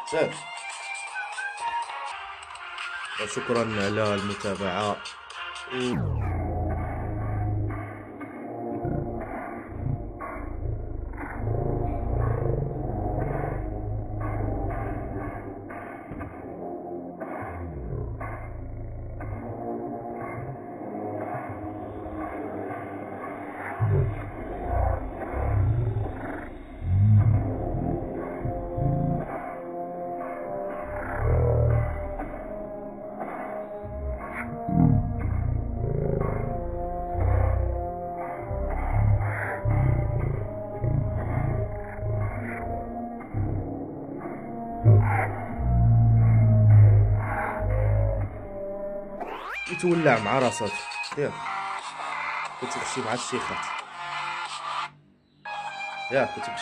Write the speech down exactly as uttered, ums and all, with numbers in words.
ياك. وشكرا على المتابعة. يتولع مع راساتو ياك، كتمشي مع الشيخات ياك، كتمشي